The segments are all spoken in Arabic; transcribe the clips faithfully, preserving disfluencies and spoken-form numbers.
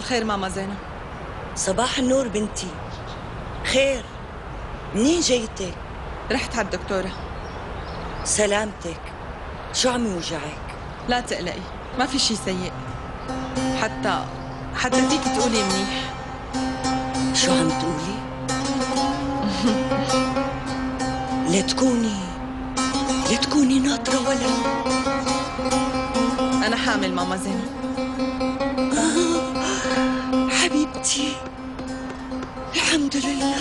الخير ماما زينب. صباح النور بنتي. خير، منين جيتك؟ رحت على الدكتورة. سلامتك، شو عم يوجعك؟ لا تقلقي، ما في شي سيء. حتى حتى فيك تقولي منيح. شو عم تقولي؟ لا تكوني لا تكوني ناطرة ولا. أنا حامل ماما زينب. آه حبيبتي، الحمد لله.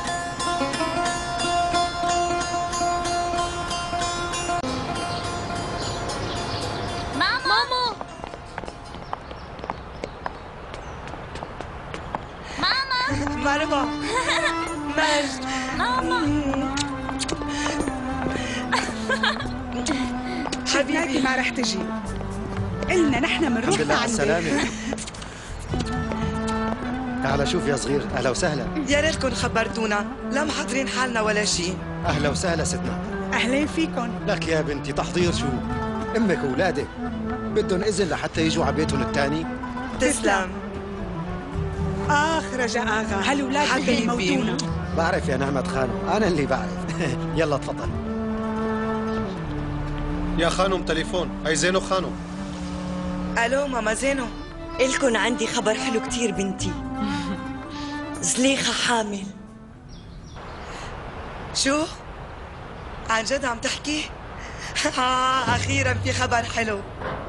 ماما ماما ماما مرحبا. مجد. ماما حبيبي ما رح تجي، قلنا نحن بنروح الحمد لله على السلامة. تعال شوف يا صغير، أهلا وسهلا. يا ريتكم خبرتونا، لا محضرين حالنا ولا شيء. أهلا وسهلا ستنا. أهلين فيكم. لك يا بنتي تحضير شو؟ أمك وأولادك بدهم إذن لحتى يجوا على بيتهم الثاني؟ تسلم. آخ رجاء آغا، هالولاد بدهم يموتونا. بعرف يا نعمة خانم، أنا اللي بعرف. يلا تفضل. يا خانم تليفون، هي زينو خانم. الو ماما زينو، إلكن عندي خبر حلو كتير بنتي. زليخة حامل. شو؟ عن جد عم تحكي؟ آه أخيرا في خبر حلو.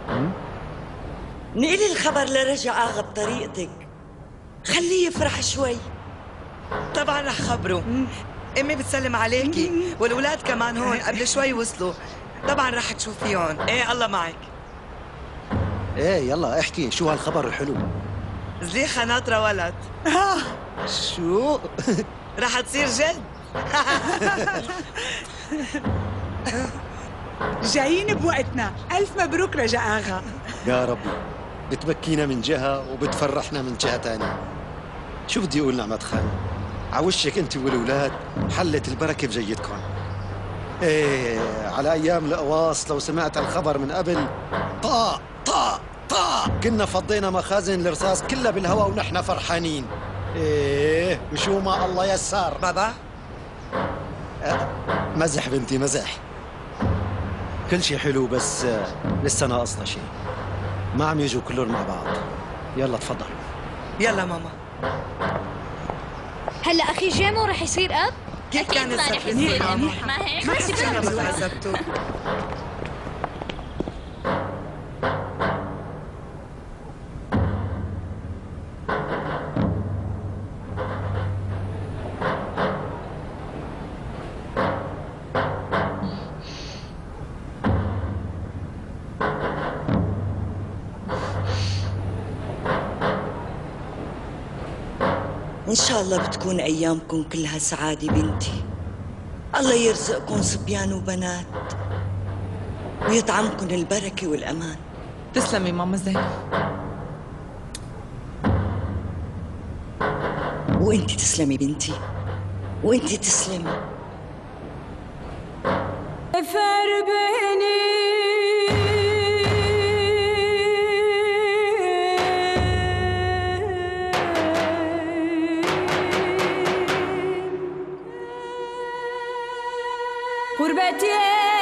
نقلي الخبر لرجع آغا بطريقتك، خليه يفرح شوي. طبعا رح خبره. امي بتسلم عليكي، والولاد كمان هون قبل شوي وصلوا. طبعا رح تشوفيهم. ايه الله معك. ايه يلا احكي، شو هالخبر الحلو؟ زليخة ناطرة ولد. آه شو؟ رح تصير جد. جايين بوقتنا، ألف مبروك رجاء آغا. يا ربي، بتبكينا من جهة وبتفرحنا من جهة تانية. شو بدي أقول نعمة خانم؟ عوشك أنت والأولاد حلت البركة بجيتكم. إيه على أيام القواص لو سمعت الخبر من قبل، طاق طاق طاق كنا فضينا مخازن الرصاص كلها بالهواء ونحن فرحانين. إيه وشو ما الله يسر. بابا أه مزح بنتي مزح. كل شيء حلو بس آه، لسه ناقصنا شيء. ما عم يجوا كلهم مع بعض. يلا تفضل. يلا ماما. هلا اخي جيمو رح يصير اب؟ كيف كان ما رح السفر يصير اب، ماما؟ ما هيك؟ ما ماشي حسنا بس. بس حسبته. إن شاء الله بتكون أيامكم كلها سعادة بنتي. الله يرزقكم صبيان وبنات ويطعمكم البركة والأمان. تسلمي ماما زينب. وأنت تسلمي بنتي، وأنت تسلمي. فربني غربتي